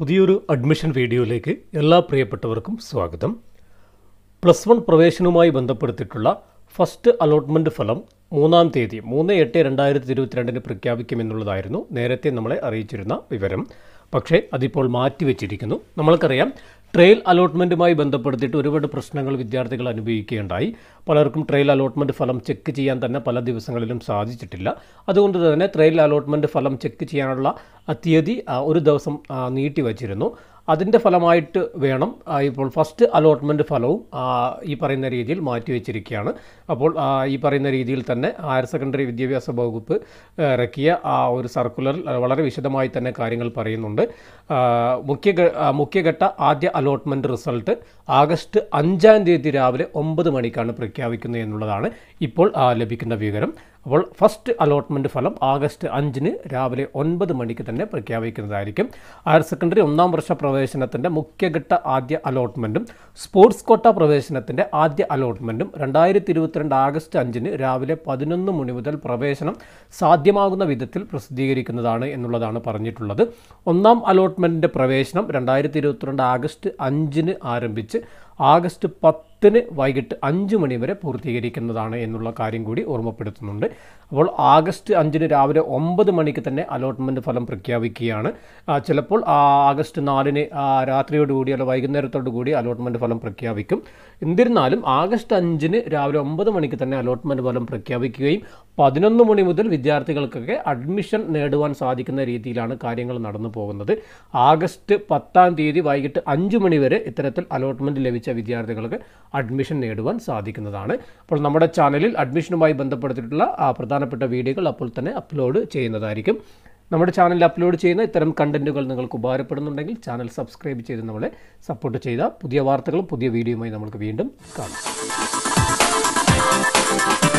പുതിയൊരു അഡ്മിഷൻ വീഡിയോയിലേക്ക് എല്ലാ പ്രിയപ്പെട്ടവർക്കും സ്വാഗതം. +1 പ്രവേശനവുമായി ബന്ധപ്പെടുത്തിയിട്ടുള്ള ഫസ്റ്റ് അലോട്ട്മെൻറ്റ് ഫലം 3-ാം തീയതി 3/8/2022 പ്രഖ്യാപിക്കുമെന്നുള്ളതായിരുന്നു നേരത്തെ നമ്മളെ അറിയിച്ചിരുന്ന വിവരം. പക്ഷേ അതിപ്പോൾ മാറ്റിവെച്ചിരിക്കുന്നു. നമ്മൾക്കറിയാം, ട്രയൽ അലോട്ട്മെൻറ്റുമായി ബന്ധപ്പെടുത്തിയിട്ട് ഒരുപാട് പ്രശ്നങ്ങൾ വിദ്യാർത്ഥികൾ അനുഭവിക്കുകയുണ്ടായി. പലർക്കും ട്രയൽ അലോട്ട്മെൻറ്റ് ഫലം ചെക്ക് ചെയ്യാൻ തന്നെ പല ദിവസങ്ങളിലും സാധിച്ചിട്ടില്ല. അതുകൊണ്ട് തന്നെ ട്രയൽ അലോട്ട്മെൻറ്റ് ഫലം ചെക്ക് ചെയ്യാനുള്ള തീയതി ഒരു ദിവസം നീട്ടിവച്ചിരുന്നു. അതിൻ്റെ ഫലമായിട്ട് വേണം ഇപ്പോൾ ഫസ്റ്റ് അലോട്ട്മെൻറ്റ് ഫലവും ഈ പറയുന്ന രീതിയിൽ മാറ്റിവെച്ചിരിക്കുകയാണ്. അപ്പോൾ ഈ പറയുന്ന രീതിയിൽ തന്നെ ഹയർ സെക്കൻഡറി വിദ്യാഭ്യാസ വകുപ്പ് ഇറക്കിയ ഒരു സർക്കുലറിൽ വളരെ വിശദമായി തന്നെ കാര്യങ്ങൾ പറയുന്നുണ്ട്. മുഖ്യഘട്ട ആദ്യ അലോട്ട്മെൻറ്റ് റിസൾട്ട് ആഗസ്റ്റ് 5-ാം തീയതി രാവിലെ 9 മണിക്കാണ് പ്രഖ്യാപിക്കുന്നത് എന്നുള്ളതാണ് ഇപ്പോൾ ലഭിക്കുന്ന വിവരം. അപ്പോൾ ഫസ്റ്റ് അലോട്ട്മെൻറ്റ് ഫലം ആഗസ്റ്റ് 5-ന് രാവിലെ 9 മണിക്ക് തന്നെ പ്രഖ്യാപിക്കുന്നതായിരിക്കും. ഹയർ സെക്കൻഡറി 1-ാം വർഷ പ്രവേശനത്തിൻ്റെ മുഖ്യഘട്ട ആദ്യ അലോട്ട്മെൻറ്റും സ്പോർട്സ് കോട്ട പ്രവേശനത്തിൻ്റെ ആദ്യ അലോട്ട്മെൻറ്റും 2022 ആഗസ്റ്റ് 5-ന് രാവിലെ 11 മണി മുതൽ പ്രവേശനം സാധ്യമാകുന്ന വിധത്തിൽ പ്രസിദ്ധീകരിക്കുന്നതാണ് എന്നുള്ളതാണ് പറഞ്ഞിട്ടുള്ളത്. 1-ാം അലോട്ട്മെൻറ്റിൻ്റെ പ്രവേശനം 2022 ആഗസ്റ്റ് 5-ന് ആരംഭിച്ച് ആഗസ്റ്റ് 10-ന് വൈകിട്ട് 5 മണി വരെ പൂർത്തീകരിക്കുന്നതാണ് എന്നുള്ള കാര്യം കൂടി ഓർമ്മപ്പെടുത്തുന്നുണ്ട്. അപ്പോൾ ആഗസ്റ്റ് 5-ന് രാവിലെ 9 മണിക്ക് തന്നെ അലോട്ട്മെൻറ്റ് ഫലം പ്രഖ്യാപിക്കുകയാണ്. ചിലപ്പോൾ ആഗസ്റ്റ് 4-ന് രാത്രിയോടുകൂടി അല്ല വൈകുന്നേരത്തോടു കൂടി അലോട്ട്മെൻറ്റ് ഫലം പ്രഖ്യാപിക്കും. എന്നിരുന്നാലും ആഗസ്റ്റ് 5-ന് രാവിലെ 9 മണിക്ക് തന്നെ അലോട്ട്മെൻറ്റ് ഫലം പ്രഖ്യാപിക്കുകയും 11 മണി മുതൽ വിദ്യാർത്ഥികൾക്കൊക്കെ അഡ്മിഷൻ നേടുവാൻ സാധിക്കുന്ന രീതിയിലാണ് കാര്യങ്ങൾ നടന്നു പോകുന്നത്. ആഗസ്റ്റ് 10-ാം തീയതി വൈകിട്ട് 5 മണി വരെ ഇത്തരത്തിൽ അലോട്ട്മെൻറ്റ് ലഭിച്ച വിദ്യാർത്ഥികൾക്ക് അഡ്മിഷൻ നേടുവാൻ സാധിക്കുന്നതാണ്. അപ്പോൾ നമ്മുടെ ചാനലിൽ അഡ്മിഷനുമായി ബന്ധപ്പെടുത്തിയിട്ടുള്ള പ്രധാനപ്പെട്ട വീഡിയോകൾ അപ്പോൾ തന്നെ അപ്ലോഡ് ചെയ്യുന്നതായിരിക്കും. നമ്മുടെ ചാനലിൽ അപ്ലോഡ് ചെയ്യുന്ന ഇത്തരം കണ്ടൻറ്റുകൾ നിങ്ങൾക്ക് ഉപകാരപ്പെടുന്നുണ്ടെങ്കിൽ ചാനൽ സബ്സ്ക്രൈബ് ചെയ്ത് നമ്മളെ സപ്പോർട്ട് ചെയ്ത പുതിയ വാർത്തകളും പുതിയ വീഡിയോയുമായി നമുക്ക് വീണ്ടും കാണാം.